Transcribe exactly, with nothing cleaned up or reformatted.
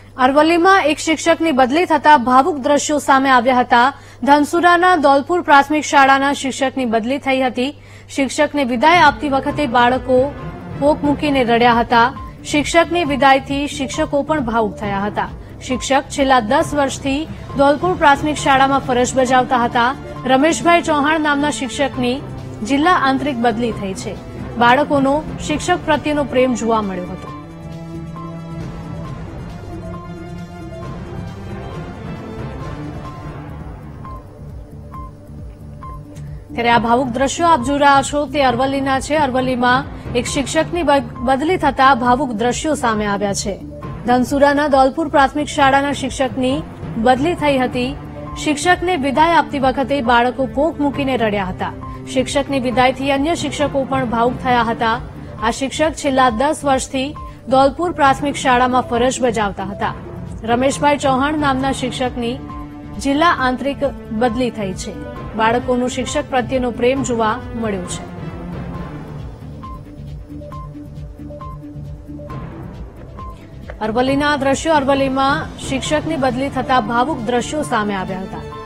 અરવલ્લીમાં એક શિક્ષકની બદલી થતા ભાવુક દ્રશ્યો સામે આવ્યા હતા। ધનસુરાના દોલપુર પ્રાથમિક શાળાના શિક્ષકની બદલી થઈ હતી। શિક્ષકને વિદાય આપતી વખતે બાળકો પોક મૂકીને રડ્યા હતા। શિક્ષકની વિદાયથી શિક્ષકો પણ ભાવુક થયા હતા। શિક્ષક છેલ્લા દસ વર્ષથી દોલપુર પ્રાથમિક શાળામાં ફરજ બજાવતા હતા। રમેશભાઈ ચૌહાણ નામના શિક્ષકની જિલ્લા આંતરિક બદલી થઈ છે। બાળકોનો શિક્ષક પ્રત્યેનો પ્રેમ જોવા મળ્યો હતો। ત્યારે આ ભાવુક દ્રશ્યો આપ જોઈ રહ્યા છો તે અરવલ્લીના છે। અરવલ્લીમાં એક શિક્ષકની બદલી થતા ભાવુક દ્રશ્યો સામે આવ્યા છે। ધનસુરાના દોલપુર પ્રાથમિક શાળાના શિક્ષકની બદલી થઈ હતી। શિક્ષકને વિદાય આપતી વખતે બાળકો પોક મૂકીને રડ્યા હતા। શિક્ષકની વિદાયથી અન્ય શિક્ષકો પણ ભાવુક થયા હતા। આ શિક્ષક છેલ્લા દસ વર્ષથી દોલપુર પ્રાથમિક શાળામાં ફરજ બજાવતા હતા। રમેશભાઈ ચૌહાણ નામના શિક્ષકની જિલ્લા આંતરિક બદલી થઈ છે। બાળકોનું શિક્ષક પ્રત્યેનો પ્રેમ જોવા મળ્યો છે। અરવલ્લીના દ્રશ્યો અરવલ્લીમાં શિક્ષકની બદલી થતા ભાવુક દ્રશ્યો સામે આવ્યા હતા।